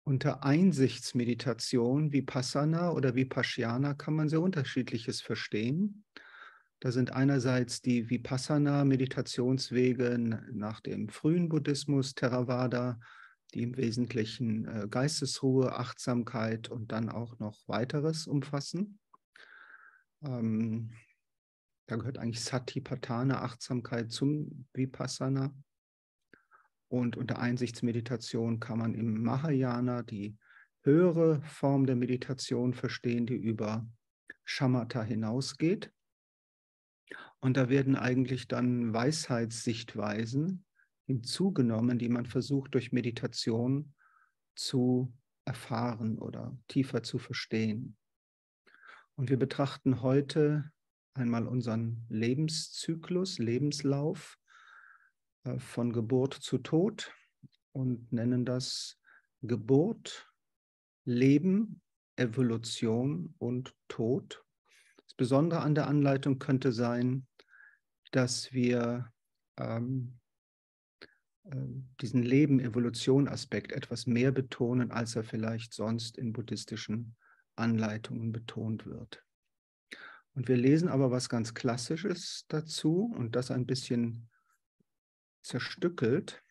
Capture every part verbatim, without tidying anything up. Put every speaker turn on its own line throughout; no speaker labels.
Unter Einsichtsmeditation, Vipassana oder Vipassana, kann man sehr Unterschiedliches verstehen. Da sind einerseits die Vipassana-Meditationswege nach dem frühen Buddhismus, Theravada, die im Wesentlichen äh, Geistesruhe, Achtsamkeit und dann auch noch Weiteres umfassen. Ähm, da gehört eigentlich Satipatthana, Achtsamkeit, zum Vipassana. Und unter Einsichtsmeditation kann man im Mahayana die höhere Form der Meditation verstehen, die über Shamatha hinausgeht. Und da werden eigentlich dann Weisheitssichtweisen hinzugenommen, die man versucht durch Meditation zu erfahren oder tiefer zu verstehen. Und wir betrachten heute einmal unseren Lebenszyklus, Lebenslauf äh, von Geburt zu Tod und nennen das Geburt, Leben, Evolution und Tod. Das Besondere an der Anleitung könnte sein, dass wir ähm, äh, diesen Leben-Evolution-Aspekt etwas mehr betonen, als er vielleicht sonst in buddhistischen Anleitungen betont wird. Und wir lesen aber was ganz Klassisches dazu und das ein bisschen zerstückelt.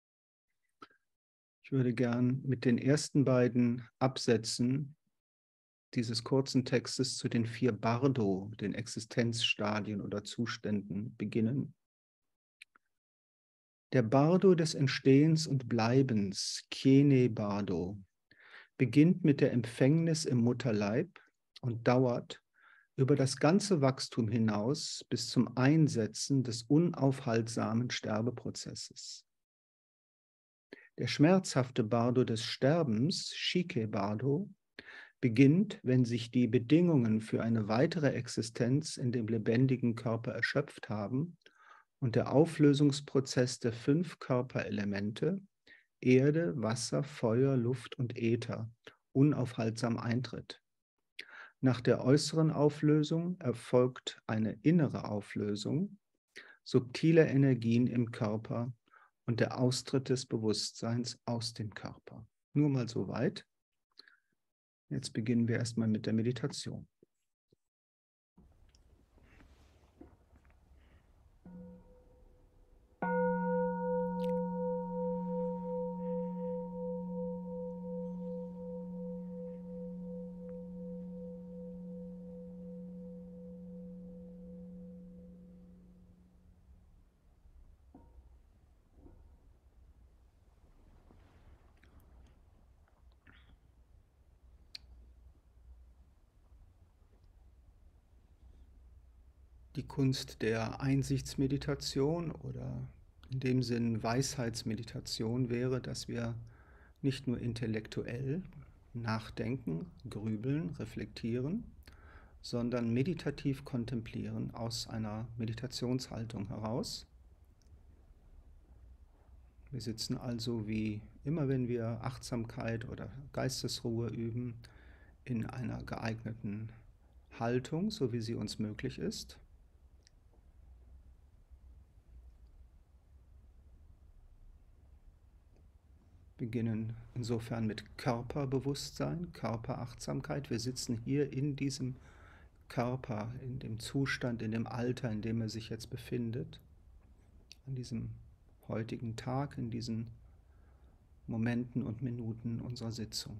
Ich würde gern mit den ersten beiden Absätzen dieses kurzen Textes zu den vier Bardo, den Existenzstadien oder Zuständen, beginnen. Der Bardo des Entstehens und Bleibens, Kyene Bardo, beginnt mit der Empfängnis im Mutterleib und dauert über das ganze Wachstum hinaus bis zum Einsetzen des unaufhaltsamen Sterbeprozesses. Der schmerzhafte Bardo des Sterbens, Shike Bardo, beginnt, wenn sich die Bedingungen für eine weitere Existenz in dem lebendigen Körper erschöpft haben und der Auflösungsprozess der fünf Körperelemente Erde, Wasser, Feuer, Luft und Äther unaufhaltsam eintritt. Nach der äußeren Auflösung erfolgt eine innere Auflösung subtiler Energien im Körper und der Austritt des Bewusstseins aus dem Körper. Nur mal so weit. Jetzt beginnen wir erstmal mit der Meditation. Die Kunst der Einsichtsmeditation oder in dem Sinn Weisheitsmeditation wäre, dass wir nicht nur intellektuell nachdenken, grübeln, reflektieren, sondern meditativ kontemplieren aus einer Meditationshaltung heraus. Wir sitzen also wie immer, wenn wir Achtsamkeit oder Geistesruhe üben, in einer geeigneten Haltung, so wie sie uns möglich ist. Beginnen insofern mit Körperbewusstsein, Körperachtsamkeit. Wir sitzen hier in diesem Körper, in dem Zustand, in dem Alter, in dem er sich jetzt befindet, an diesem heutigen Tag, in diesen Momenten und Minuten unserer Sitzung.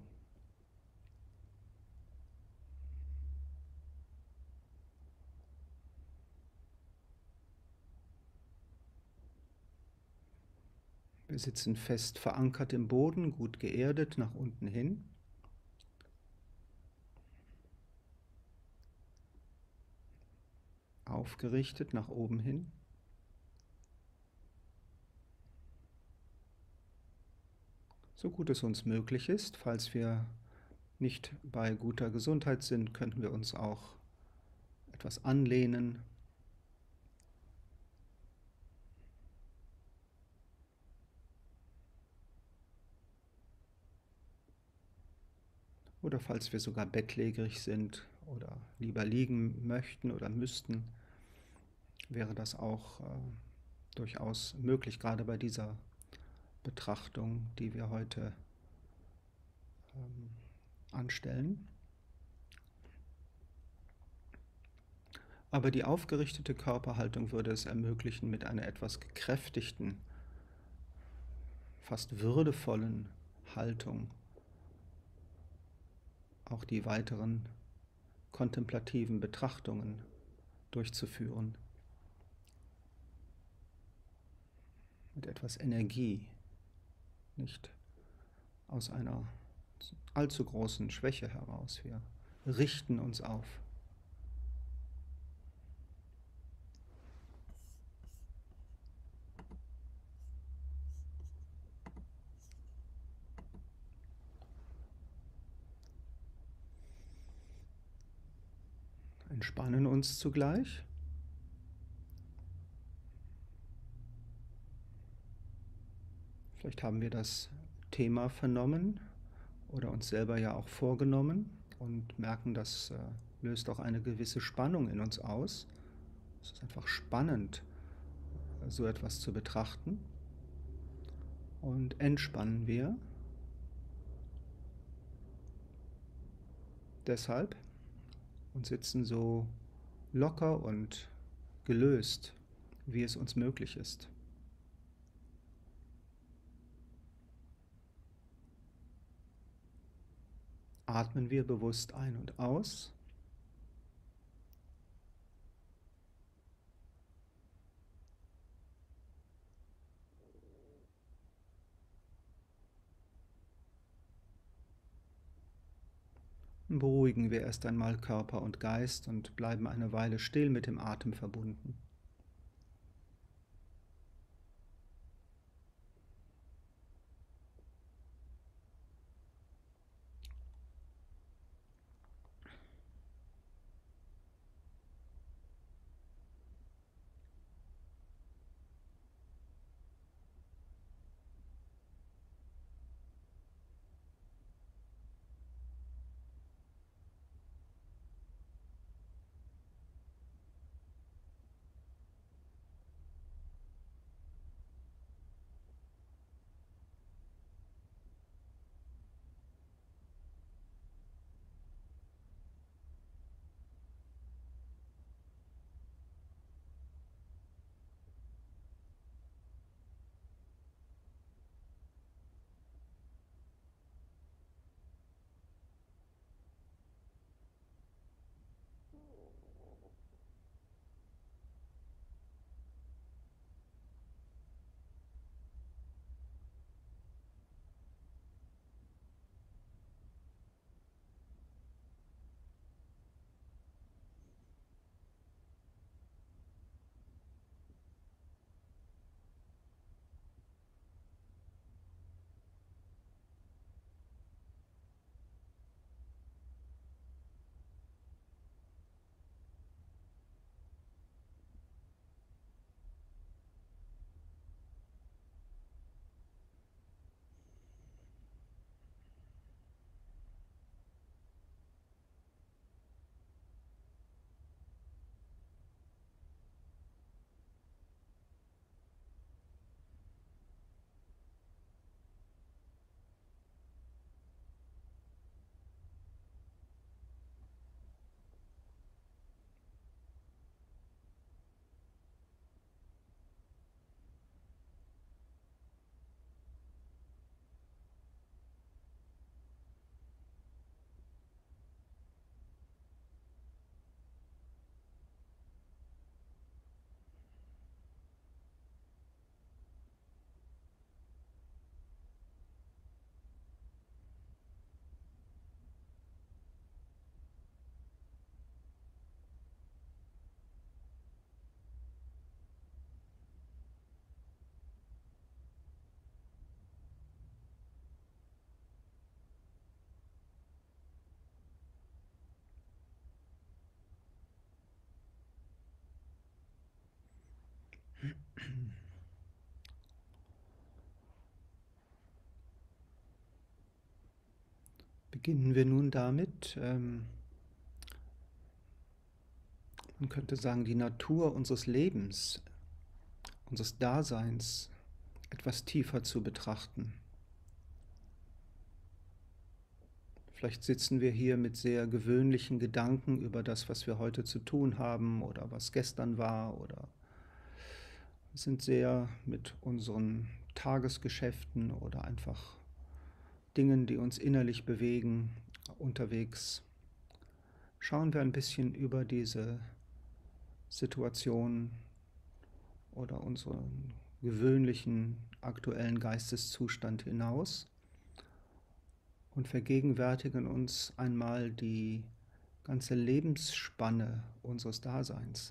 Wir sitzen fest verankert im Boden, gut geerdet nach unten hin. Aufgerichtet nach oben hin. So gut es uns möglich ist. Falls wir nicht bei guter Gesundheit sind, könnten wir uns auch etwas anlehnen. Oder falls wir sogar bettlägerig sind oder lieber liegen möchten oder müssten, wäre das auch äh, durchaus möglich, gerade bei dieser Betrachtung, die wir heute ähm, anstellen. Aber die aufgerichtete Körperhaltung würde es ermöglichen, mit einer etwas gekräftigten, fast würdevollen Haltung auch die weiteren kontemplativen Betrachtungen durchzuführen. Mit etwas Energie, nicht aus einer allzu großen Schwäche heraus. Wir richten uns auf. Entspannen uns zugleich. Vielleicht haben wir das Thema vernommen oder uns selber ja auch vorgenommen und merken, das äh, löst auch eine gewisse Spannung in uns aus. Es ist einfach spannend, so etwas zu betrachten. Und entspannen wir deshalb und sitzen so locker und gelöst, wie es uns möglich ist. Atmen wir bewusst ein und aus. Beruhigen wir erst einmal Körper und Geist und bleiben eine Weile still mit dem Atem verbunden. Beginnen wir nun damit, ähm, man könnte sagen, die Natur unseres Lebens, unseres Daseins etwas tiefer zu betrachten. Vielleicht sitzen wir hier mit sehr gewöhnlichen Gedanken über das, was wir heute zu tun haben oder was gestern war, oder sind sehr mit unseren Tagesgeschäften oder einfach Dingen, die uns innerlich bewegen, unterwegs. Schauen wir ein bisschen über diese Situation oder unseren gewöhnlichen aktuellen Geisteszustand hinaus und vergegenwärtigen uns einmal die ganze Lebensspanne unseres Daseins.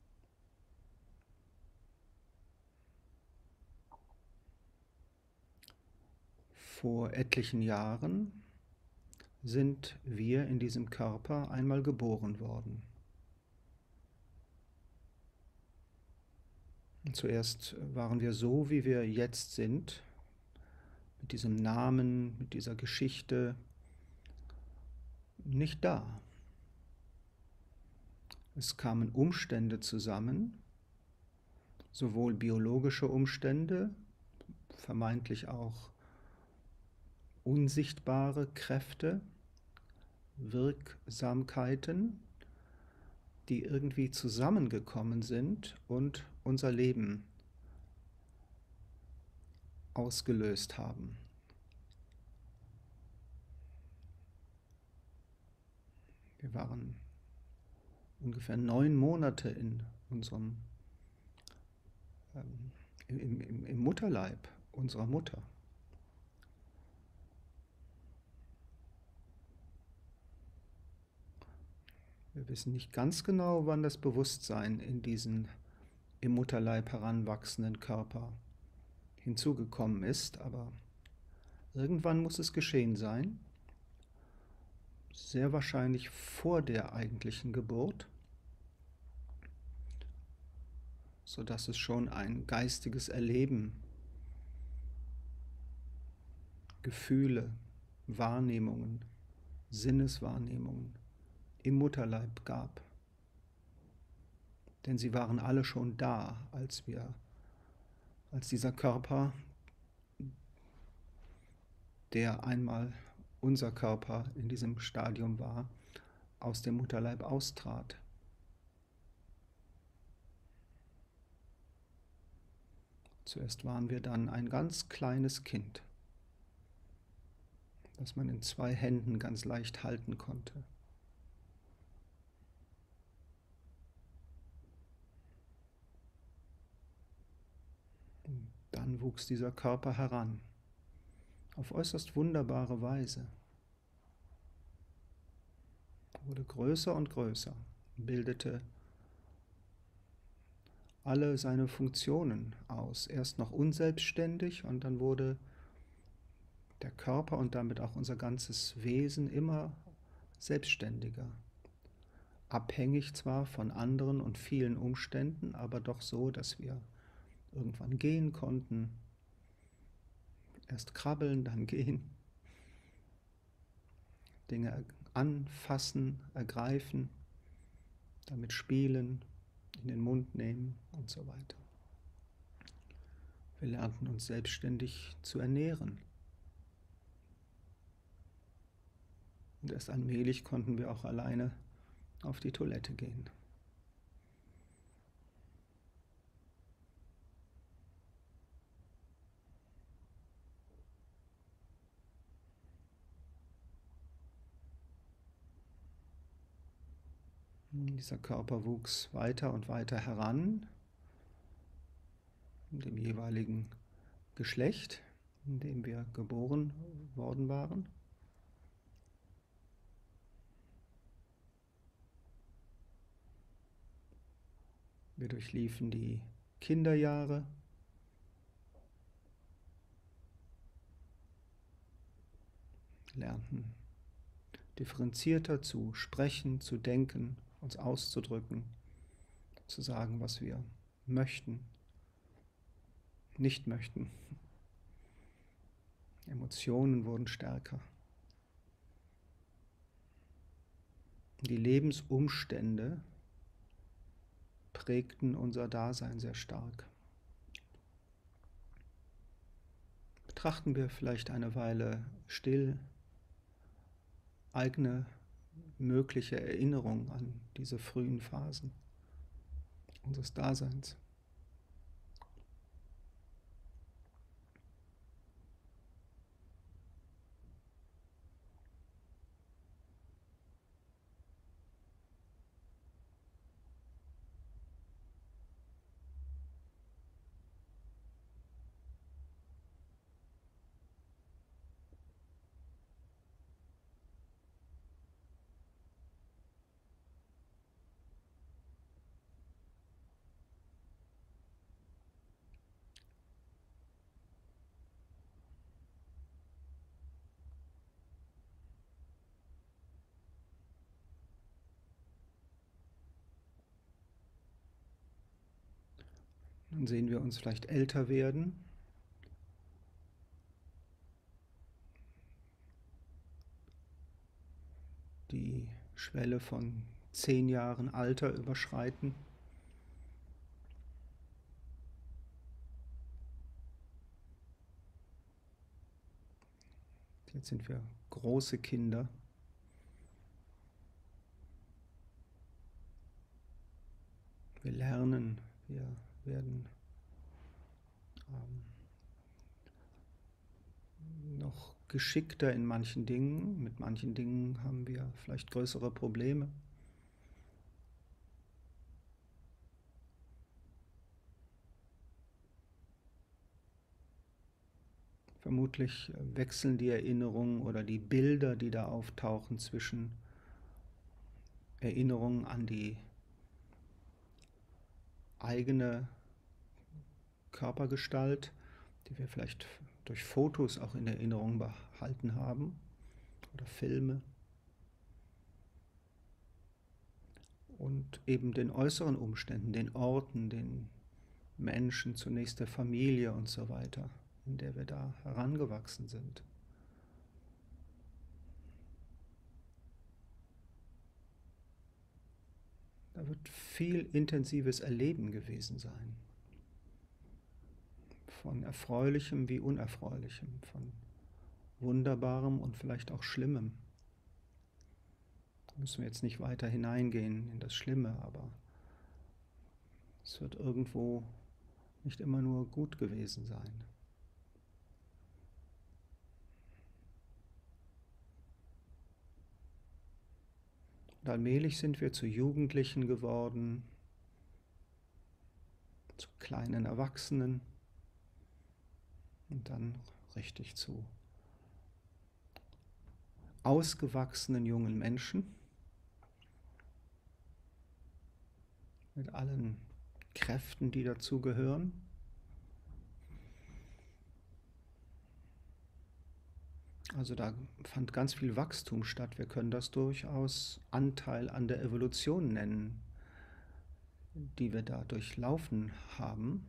Vor etlichen Jahren sind wir in diesem Körper einmal geboren worden. Und zuerst waren wir so, wie wir jetzt sind, mit diesem Namen, mit dieser Geschichte, nicht da. Es kamen Umstände zusammen, sowohl biologische Umstände, vermeintlich auch unsichtbare Kräfte, Wirksamkeiten, die irgendwie zusammengekommen sind und unser Leben ausgelöst haben. Wir waren ungefähr neun Monate in unserem ähm, im, im, im Mutterleib unserer Mutter. Wir wissen nicht ganz genau, wann das Bewusstsein in diesen im Mutterleib heranwachsenden Körper hinzugekommen ist, aber irgendwann muss es geschehen sein, sehr wahrscheinlich vor der eigentlichen Geburt, sodass es schon ein geistiges Erleben, Gefühle, Wahrnehmungen, Sinneswahrnehmungen im Mutterleib gab. Denn sie waren alle schon da, als wir, als dieser Körper, der einmal unser Körper in diesem Stadium war, aus dem Mutterleib austrat. Zuerst waren wir dann ein ganz kleines Kind, das man in zwei Händen ganz leicht halten konnte. Und dann wuchs dieser Körper heran, auf äußerst wunderbare Weise. Er wurde größer und größer, bildete alle seine Funktionen aus. Erst noch unselbstständig und dann wurde der Körper und damit auch unser ganzes Wesen immer selbstständiger. Abhängig zwar von anderen und vielen Umständen, aber doch so, dass wir irgendwann gehen konnten. Erst krabbeln, dann gehen. Dinge anfassen, ergreifen, damit spielen, in den Mund nehmen und so weiter. Wir lernten uns selbstständig zu ernähren. Und erst allmählich konnten wir auch alleine auf die Toilette gehen. Dieser Körper wuchs weiter und weiter heran, in dem jeweiligen Geschlecht, in dem wir geboren worden waren. Wir durchliefen die Kinderjahre, lernten differenzierter zu sprechen, zu denken, uns auszudrücken, zu sagen, was wir möchten, nicht möchten. Emotionen wurden stärker. Die Lebensumstände prägten unser Dasein sehr stark. Betrachten wir vielleicht eine Weile still eigene mögliche Erinnerung an diese frühen Phasen unseres Daseins. Dann sehen wir uns vielleicht älter werden. Die Schwelle von zehn Jahren Alter überschreiten. Jetzt sind wir große Kinder. Wir lernen, wir werden ähm, noch geschickter in manchen Dingen. Mit manchen Dingen haben wir vielleicht größere Probleme. Vermutlich wechseln die Erinnerungen oder die Bilder, die da auftauchen, zwischen Erinnerungen an die eigene Körpergestalt, die wir vielleicht durch Fotos auch in Erinnerung behalten haben oder Filme, und eben den äußeren Umständen, den Orten, den Menschen, zunächst der Familie und so weiter, in der wir da herangewachsen sind. Da wird viel intensives Erleben gewesen sein. Von Erfreulichem wie Unerfreulichem, von Wunderbarem und vielleicht auch Schlimmem. Da müssen wir jetzt nicht weiter hineingehen in das Schlimme, aber es wird irgendwo nicht immer nur gut gewesen sein. Und allmählich sind wir zu Jugendlichen geworden, zu kleinen Erwachsenen und dann richtig zu ausgewachsenen jungen Menschen mit allen Kräften, die dazugehören. Also da fand ganz viel Wachstum statt. Wir können das durchaus Anteil an der Evolution nennen, die wir da durchlaufen haben.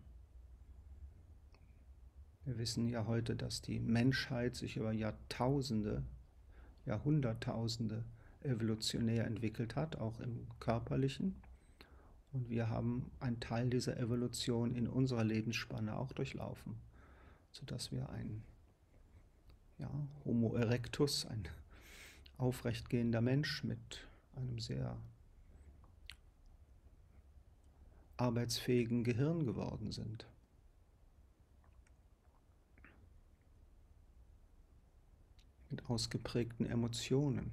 Wir wissen ja heute, dass die Menschheit sich über Jahrtausende, Jahrhunderttausende evolutionär entwickelt hat, auch im Körperlichen. Und wir haben einen Teil dieser Evolution in unserer Lebensspanne auch durchlaufen, sodass wir ein ja, Homo erectus, ein aufrechtgehender Mensch mit einem sehr arbeitsfähigen Gehirn geworden sind. Mit ausgeprägten Emotionen.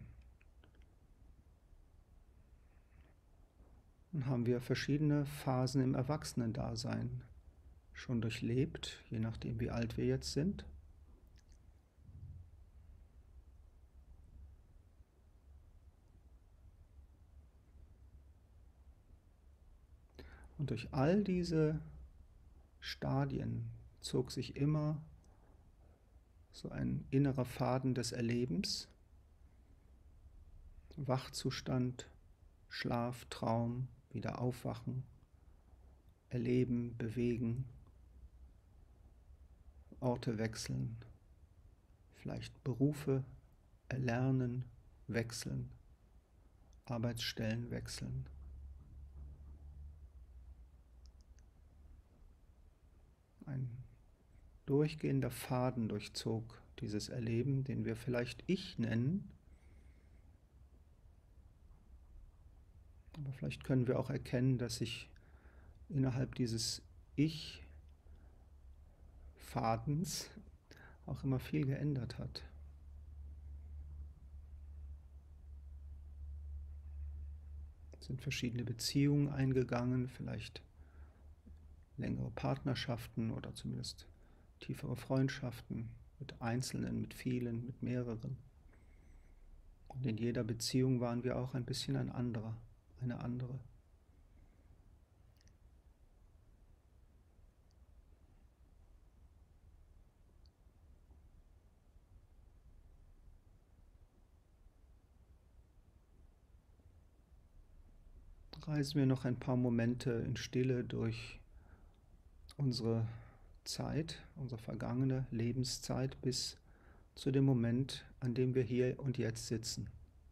Dann haben wir verschiedene Phasen im Erwachsenendasein schon durchlebt, je nachdem wie alt wir jetzt sind. Und durch all diese Stadien zog sich immer so ein innerer Faden des Erlebens, Wachzustand, Schlaf, Traum, wieder aufwachen, erleben, bewegen, Orte wechseln, vielleicht Berufe erlernen, wechseln, Arbeitsstellen wechseln. Ein durchgehender Faden durchzog dieses Erleben, den wir vielleicht Ich nennen, Aber vielleicht können wir auch erkennen, dass sich innerhalb dieses Ich-Fadens auch immer viel geändert hat. Es sind verschiedene Beziehungen eingegangen, vielleicht längere Partnerschaften oder zumindest tiefere Freundschaften mit Einzelnen, mit vielen, mit mehreren. Und in jeder Beziehung waren wir auch ein bisschen ein anderer, eine andere. Reisen wir noch ein paar Momente in Stille durch unsere Zeit, unsere vergangene Lebenszeit bis zu dem Moment, an dem wir hier und jetzt sitzen.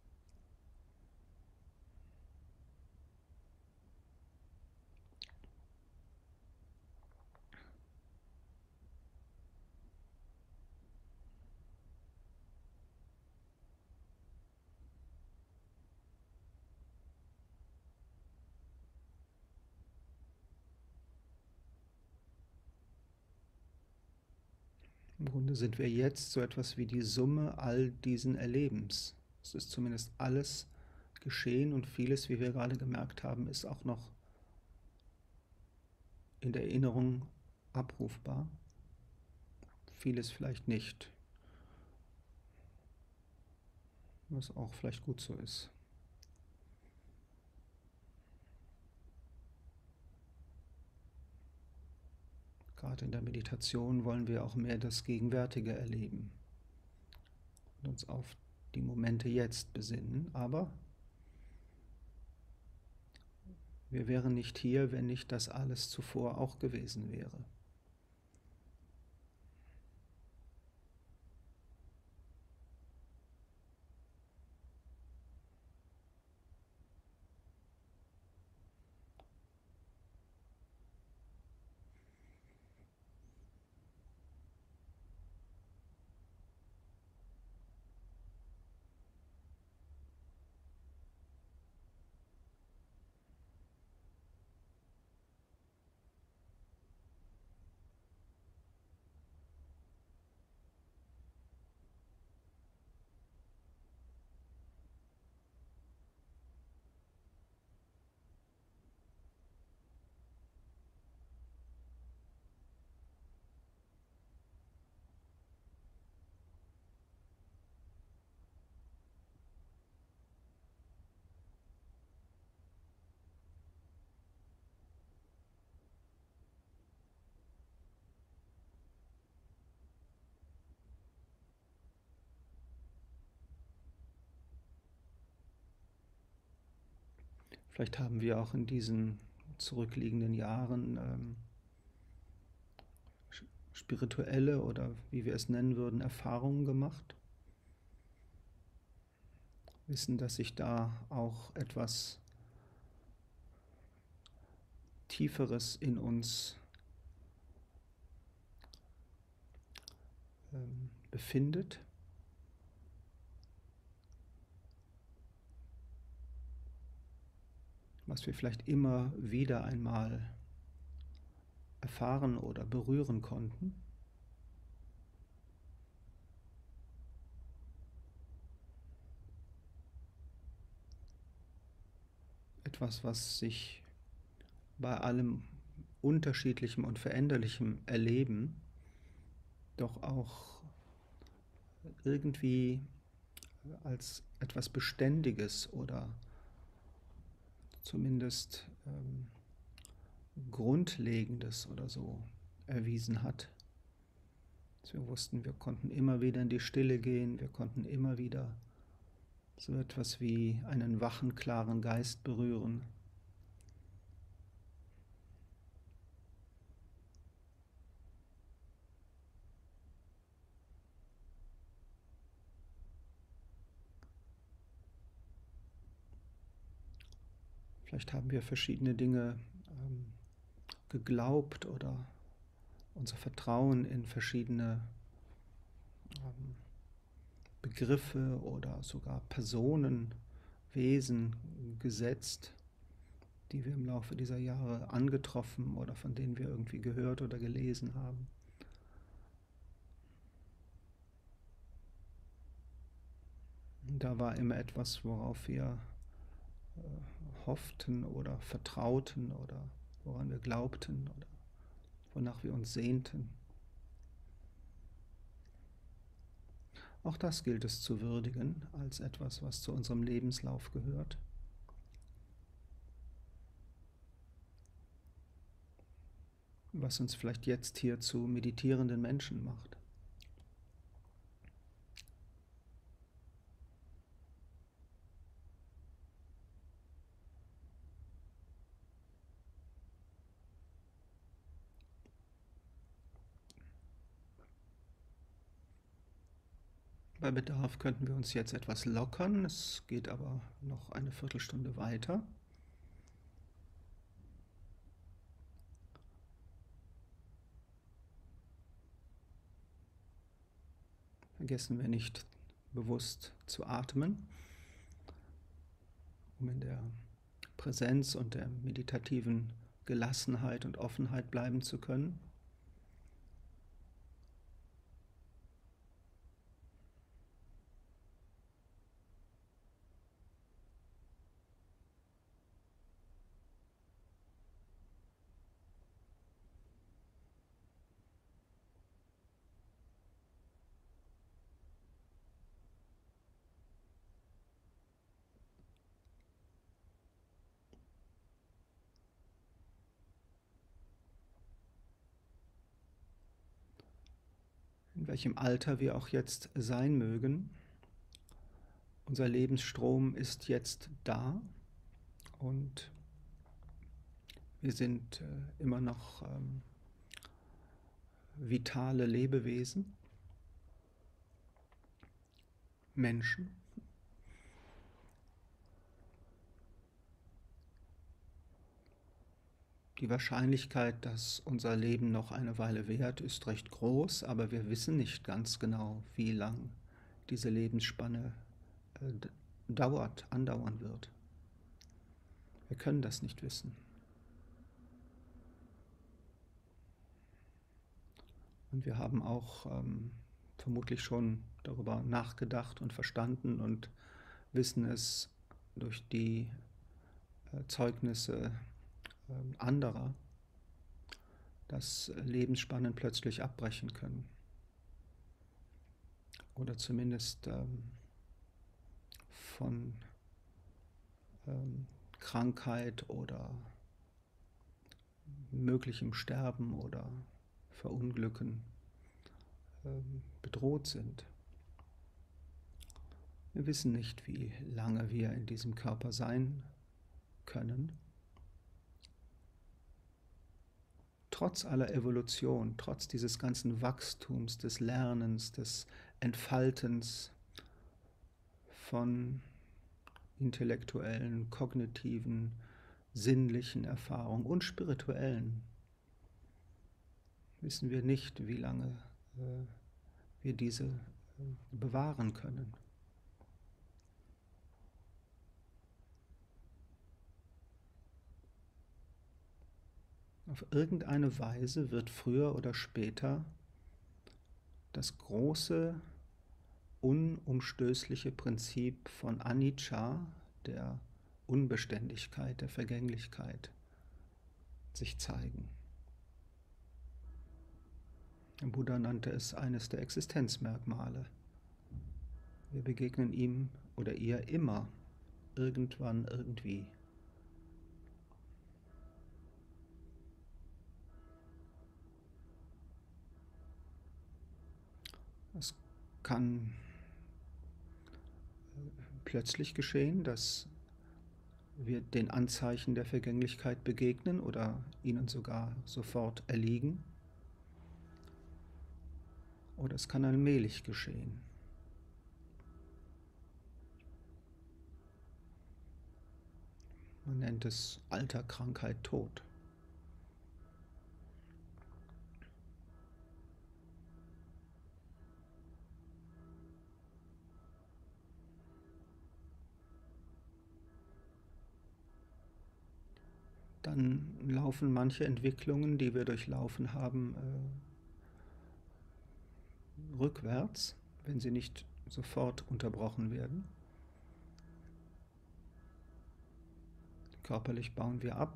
Im Grunde sind wir jetzt so etwas wie die Summe all diesen Erlebens. Es ist zumindest alles geschehen und vieles, wie wir gerade gemerkt haben, ist auch noch in der Erinnerung abrufbar. Vieles vielleicht nicht, was auch vielleicht gut so ist. Gerade in der Meditation wollen wir auch mehr das Gegenwärtige erleben und uns auf die Momente jetzt besinnen, aber wir wären nicht hier, wenn nicht das alles zuvor auch gewesen wäre. Vielleicht haben wir auch in diesen zurückliegenden Jahren ähm, spirituelle oder wie wir es nennen würden, Erfahrungen gemacht. Wissen, dass sich da auch etwas Tieferes in uns ähm, befindet. Was wir vielleicht immer wieder einmal erfahren oder berühren konnten. Etwas, was sich bei allem Unterschiedlichem und Veränderlichem Erleben doch auch irgendwie als etwas Beständiges oder zumindest ähm, Grundlegendes oder so erwiesen hat. Dass wir wussten, wir konnten immer wieder in die Stille gehen, wir konnten immer wieder so etwas wie einen wachen, klaren Geist berühren. Vielleicht haben wir verschiedene Dinge ähm, geglaubt oder unser Vertrauen in verschiedene ähm, Begriffe oder sogar Personen, Wesen gesetzt, die wir im Laufe dieser Jahre angetroffen oder von denen wir irgendwie gehört oder gelesen haben. Da war immer etwas, worauf wir äh, hofften oder vertrauten oder woran wir glaubten oder wonach wir uns sehnten. Auch das gilt es zu würdigen als etwas, was zu unserem Lebenslauf gehört. Was uns vielleicht jetzt hier zu meditierenden Menschen macht. Bei Bedarf könnten wir uns jetzt etwas lockern, es geht aber noch eine Viertelstunde weiter. Vergessen wir nicht, bewusst zu atmen, um in der Präsenz und der meditativen Gelassenheit und Offenheit bleiben zu können. In welchem Alter wir auch jetzt sein mögen, unser Lebensstrom ist jetzt da und wir sind äh, immer noch ähm, vitale Lebewesen, Menschen. Die Wahrscheinlichkeit, dass unser Leben noch eine Weile währt, ist recht groß, aber wir wissen nicht ganz genau, wie lang diese Lebensspanne äh, dauert, andauern wird. Wir können das nicht wissen. Und wir haben auch ähm, vermutlich schon darüber nachgedacht und verstanden und wissen es durch die äh, Zeugnisse äh, anderer, dass Lebensspannen plötzlich abbrechen können. Oder zumindest ähm, von ähm, Krankheit oder möglichem Sterben oder Verunglücken ähm, bedroht sind. Wir wissen nicht, wie lange wir in diesem Körper sein können. Trotz aller Evolution, trotz dieses ganzen Wachstums, des Lernens, des Entfaltens von intellektuellen, kognitiven, sinnlichen Erfahrungen und spirituellen, wissen wir nicht, wie lange äh, wir diese äh, bewahren können. Auf irgendeine Weise wird früher oder später das große, unumstößliche Prinzip von Anicca, der Unbeständigkeit, der Vergänglichkeit, sich zeigen. Der Buddha nannte es eines der Existenzmerkmale. Wir begegnen ihm oder ihr immer, irgendwann, irgendwie. Es kann plötzlich geschehen, dass wir den Anzeichen der Vergänglichkeit begegnen oder ihnen sogar sofort erliegen. Oder es kann allmählich geschehen. Man nennt es Alter, Krankheit, Tod. dann laufen manche Entwicklungen, die wir durchlaufen haben, äh, rückwärts, wenn sie nicht sofort unterbrochen werden. Körperlich bauen wir ab.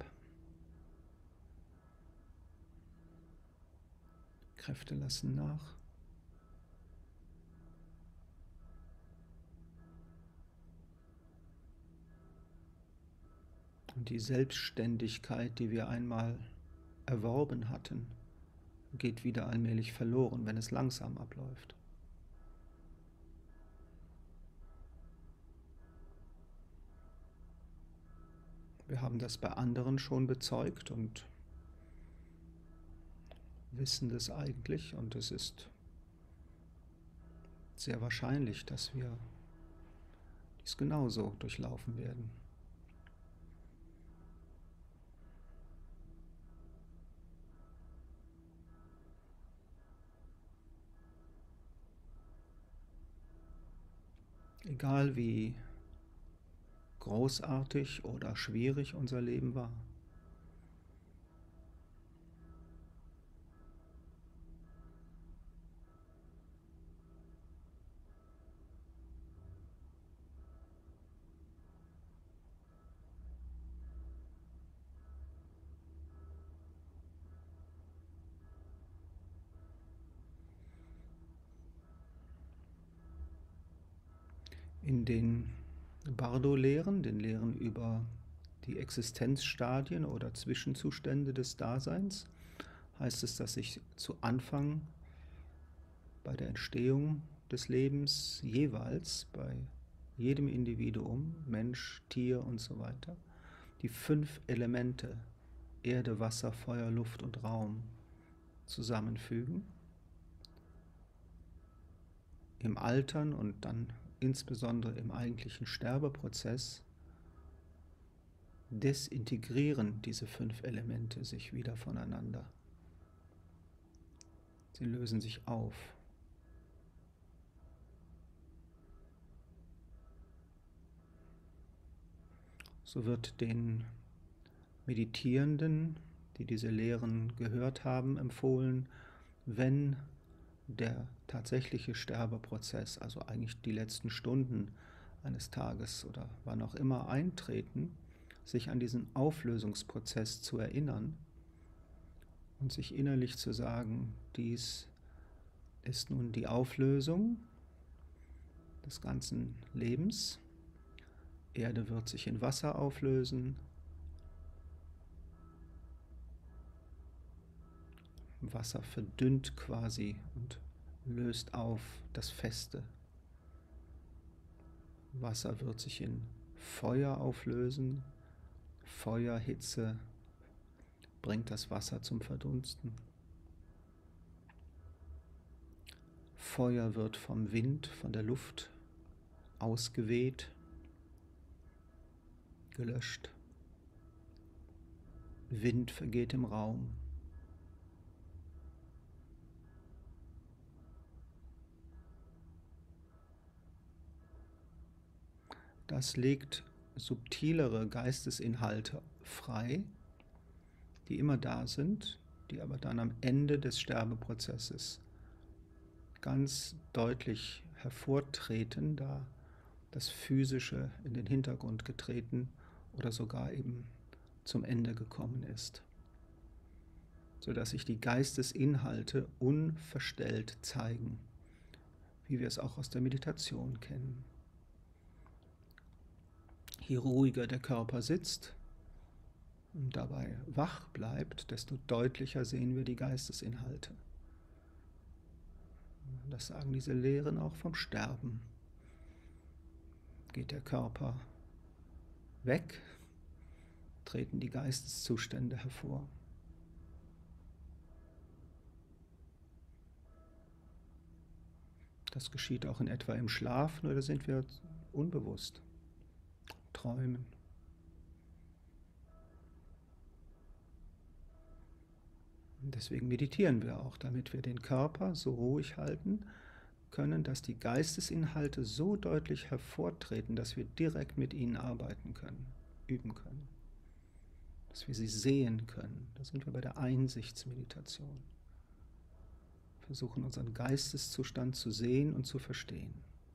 Kräfte lassen nach. Und die Selbstständigkeit, die wir einmal erworben hatten, geht wieder allmählich verloren, wenn es langsam abläuft. Wir haben das bei anderen schon bezeugt und wissen das eigentlich, und es ist sehr wahrscheinlich, dass wir dies genauso durchlaufen werden. Egal wie großartig oder schwierig unser Leben war. In den Bardo-Lehren, den Lehren über die Existenzstadien oder Zwischenzustände des Daseins, heißt es, dass sich zu Anfang bei der Entstehung des Lebens jeweils bei jedem Individuum, Mensch, Tier und so weiter, die fünf Elemente Erde, Wasser, Feuer, Luft und Raum zusammenfügen. Im Altern und dann insbesondere im eigentlichen Sterbeprozess desintegrieren diese fünf Elemente sich wieder voneinander. Sie lösen sich auf. So wird den Meditierenden, die diese Lehren gehört haben, empfohlen, wenn der tatsächliche Sterbeprozess, also eigentlich die letzten Stunden eines Tages oder wann auch immer eintreten, sich an diesen Auflösungsprozess zu erinnern und sich innerlich zu sagen, dies ist nun die Auflösung des ganzen Lebens. Erde wird sich in Wasser auflösen. Wasser verdünnt quasi und löst auf das Feste. Wasser wird sich in Feuer auflösen. Feuerhitze bringt das Wasser zum Verdunsten. Feuer wird vom Wind, von der Luft ausgeweht, gelöscht. Wind vergeht im Raum. Das legt subtilere Geistesinhalte frei, die immer da sind, die aber dann am Ende des Sterbeprozesses ganz deutlich hervortreten, da das Physische in den Hintergrund getreten oder sogar eben zum Ende gekommen ist, sodass sich die Geistesinhalte unverstellt zeigen, wie wir es auch aus der Meditation kennen. Je ruhiger der Körper sitzt und dabei wach bleibt, desto deutlicher sehen wir die Geistesinhalte. Das sagen diese Lehren auch vom Sterben. Geht der Körper weg, treten die Geisteszustände hervor. Das geschieht auch in etwa im Schlaf, nur da sind wir unbewusst. Träumen. Und deswegen meditieren wir auch, damit wir den Körper so ruhig halten können, dass die Geistesinhalte so deutlich hervortreten, dass wir direkt mit ihnen arbeiten können, üben können. dass wir sie sehen können. Da sind wir bei der Einsichtsmeditation. Versuchen, unseren Geisteszustand zu sehen und zu verstehen.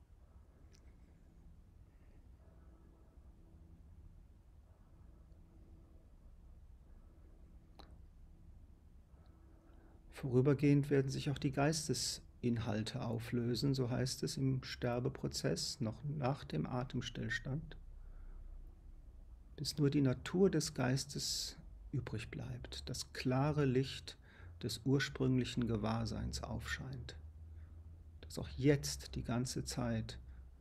Vorübergehend werden sich auch die Geistesinhalte auflösen, so heißt es im Sterbeprozess, noch nach dem Atemstillstand, bis nur die Natur des Geistes übrig bleibt, das klare Licht des ursprünglichen Gewahrseins aufscheint, das auch jetzt die ganze Zeit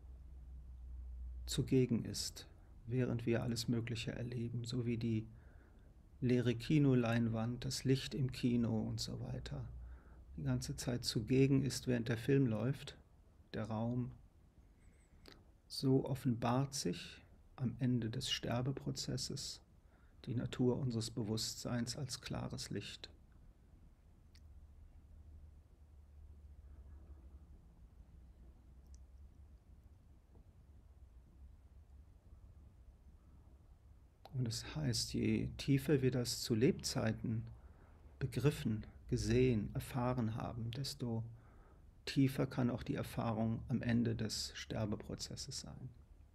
zugegen ist, während wir alles Mögliche erleben, so wie die leere Kinoleinwand, das Licht im Kino und so weiter, die ganze Zeit zugegen ist, während der Film läuft, der Raum. So offenbart sich am Ende des Sterbeprozesses die Natur unseres Bewusstseins als klares Licht. Und es heißt, je tiefer wir das zu Lebzeiten begriffen, gesehen, erfahren haben, desto tiefer kann auch die Erfahrung am Ende des Sterbeprozesses sein.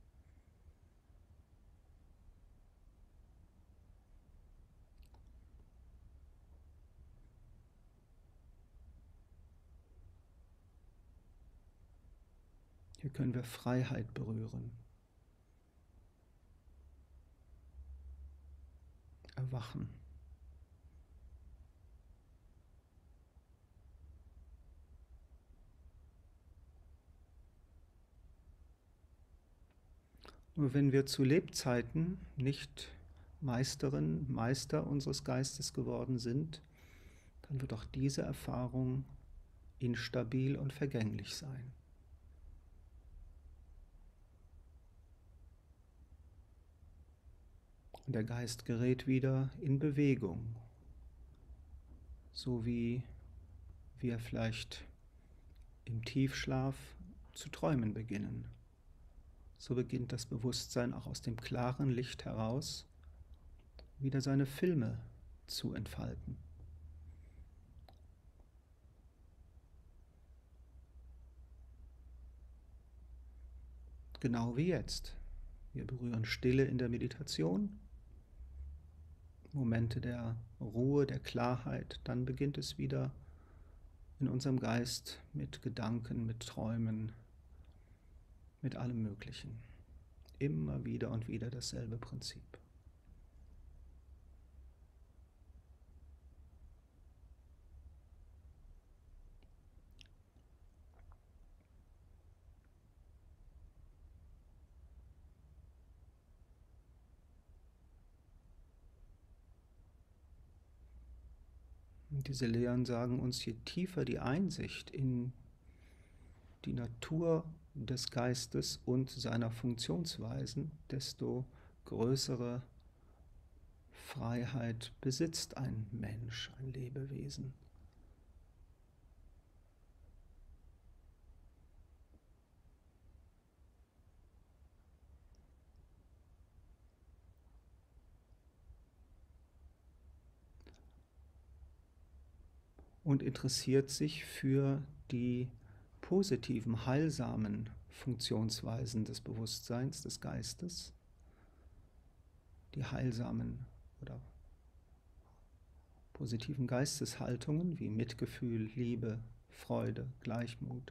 Hier können wir Freiheit berühren, erwachen. Nur wenn wir zu Lebzeiten nicht Meisterin, Meister unseres Geistes geworden sind, dann wird auch diese Erfahrung instabil und vergänglich sein. Und der Geist gerät wieder in Bewegung, so wie wir vielleicht im Tiefschlaf zu träumen beginnen. So beginnt das Bewusstsein auch aus dem klaren Licht heraus wieder seine Filme zu entfalten. Genau wie jetzt. Wir berühren Stille in der Meditation, Momente der Ruhe, der Klarheit, dann beginnt es wieder in unserem Geist mit Gedanken, mit Träumen, mit allem Möglichen. Immer wieder und wieder dasselbe Prinzip. Und diese Lehren sagen uns, je tiefer die Einsicht in die Natur des Geistes und seiner Funktionsweisen, desto größere Freiheit besitzt ein Mensch, ein Lebewesen. Und interessiert sich für die positiven, heilsamen Funktionsweisen des Bewusstseins, des Geistes, die heilsamen oder positiven Geisteshaltungen wie Mitgefühl, Liebe, Freude, Gleichmut.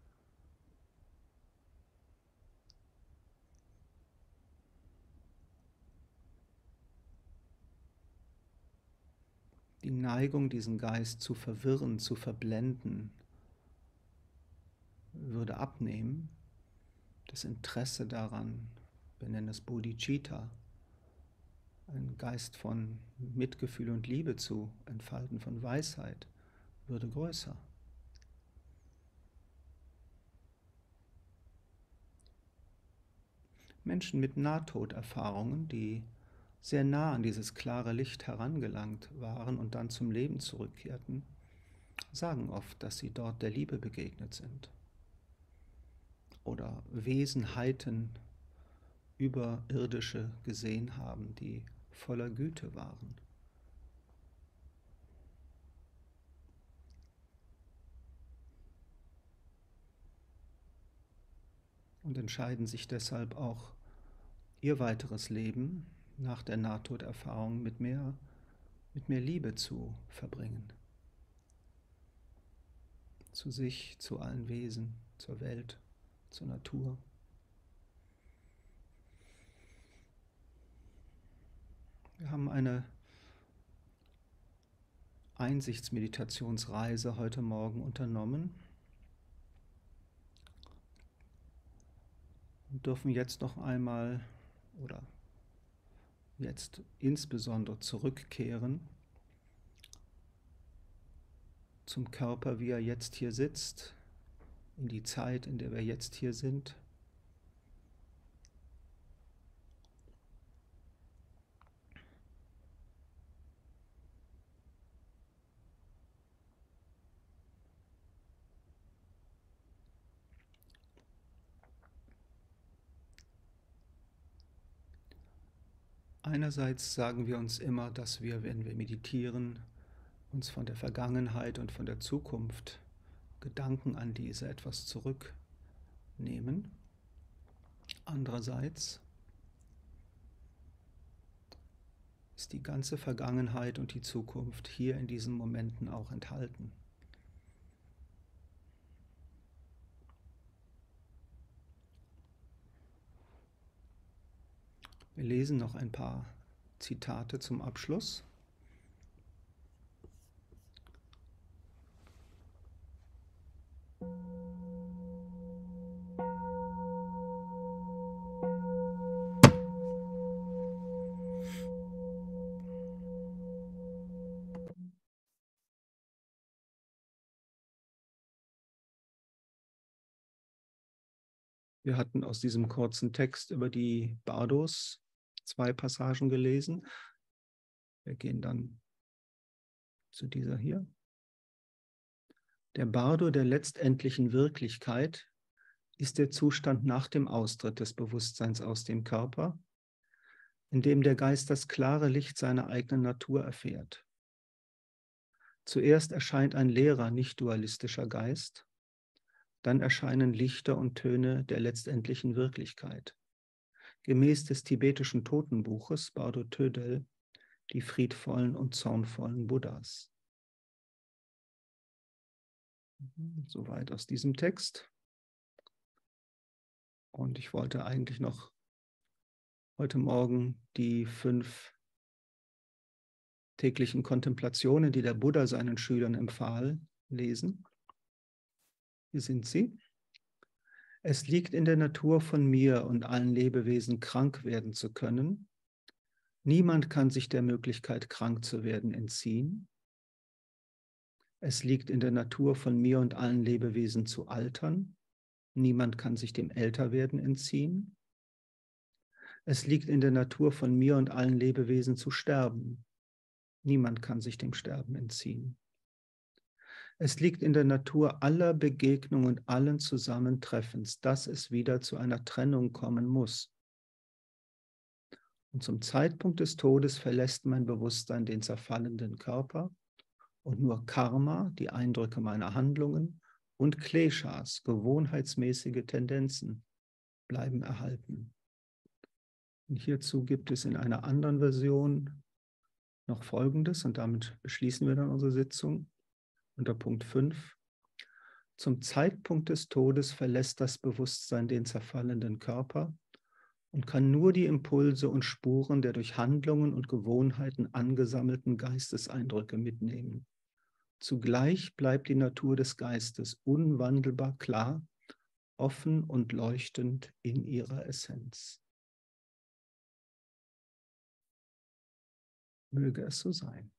Die Neigung, diesen Geist zu verwirren, zu verblenden, würde abnehmen. Das Interesse daran, wir nennen es Bodhicitta, einen Geist von Mitgefühl und Liebe zu entfalten, von Weisheit, würde größer. Menschen mit Nahtoderfahrungen, die sehr nah an dieses klare Licht herangelangt waren und dann zum Leben zurückkehrten, sagen oft, dass sie dort der Liebe begegnet sind. Oder Wesenheiten, Überirdische gesehen haben, die voller Güte waren. Und entscheiden sich deshalb auch, ihr weiteres Leben nach der Nahtoderfahrung mit mehr, mit mehr Liebe zu verbringen. Zu sich, zu allen Wesen, zur Welt, zur Natur. Wir haben eine Einsichtsmeditationsreise heute Morgen unternommen und dürfen jetzt noch einmal oder jetzt insbesondere zurückkehren zum Körper, wie er jetzt hier sitzt, in die Zeit, in der wir jetzt hier sind. Einerseits sagen wir uns immer, dass wir, wenn wir meditieren, uns von der Vergangenheit und von der Zukunft Gedanken an diese etwas zurücknehmen. Andererseits ist die ganze Vergangenheit und die Zukunft hier in diesen Momenten auch enthalten. Wir lesen noch ein paar Zitate zum Abschluss. Wir hatten aus diesem kurzen Text über die Bardos zwei Passagen gelesen. Wir gehen dann zu dieser hier. Der Bardo der letztendlichen Wirklichkeit ist der Zustand nach dem Austritt des Bewusstseins aus dem Körper, in dem der Geist das klare Licht seiner eigenen Natur erfährt. Zuerst erscheint ein leerer, nicht dualistischer Geist, dann erscheinen Lichter und Töne der letztendlichen Wirklichkeit. Gemäß des tibetischen Totenbuches Bardo Tödel, die friedvollen und zornvollen Buddhas. Soweit aus diesem Text. Und ich wollte eigentlich noch heute Morgen die fünf täglichen Kontemplationen, die der Buddha seinen Schülern empfahl, lesen. Hier sind sie. Es liegt in der Natur von mir und allen Lebewesen, krank werden zu können. Niemand kann sich der Möglichkeit, krank zu werden, entziehen. Es liegt in der Natur von mir und allen Lebewesen zu altern. Niemand kann sich dem Älterwerden entziehen. Es liegt in der Natur von mir und allen Lebewesen zu sterben. Niemand kann sich dem Sterben entziehen. Es liegt in der Natur aller Begegnung und allen Zusammentreffens, dass es wieder zu einer Trennung kommen muss. Und zum Zeitpunkt des Todes verlässt mein Bewusstsein den zerfallenden Körper und nur Karma, die Eindrücke meiner Handlungen, und Kleshas, gewohnheitsmäßige Tendenzen, bleiben erhalten. Und hierzu gibt es in einer anderen Version noch Folgendes, und damit beschließen wir dann unsere Sitzung. Unter Punkt fünf. Zum Zeitpunkt des Todes verlässt das Bewusstsein den zerfallenden Körper und kann nur die Impulse und Spuren der durch Handlungen und Gewohnheiten angesammelten Geisteseindrücke mitnehmen. Zugleich bleibt die Natur des Geistes unwandelbar klar, offen und leuchtend in ihrer Essenz. Möge es so sein.